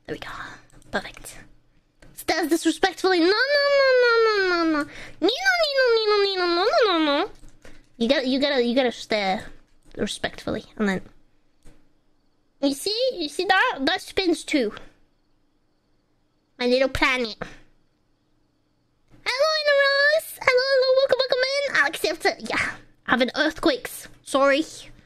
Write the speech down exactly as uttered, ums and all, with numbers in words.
There we go. Perfect. Stairs disrespectfully. No, no, no, no, no, no, no. Nino, Nino, Nino, Nino, no, no, no, no. You gotta, you gotta, you gotta stare respectfully, and then. You see, you see that? That spins too. My little planet. Hello, Inaros. Hello, hello, welcome, welcome in. I'll accept it. Yeah, having earthquakes. Sorry.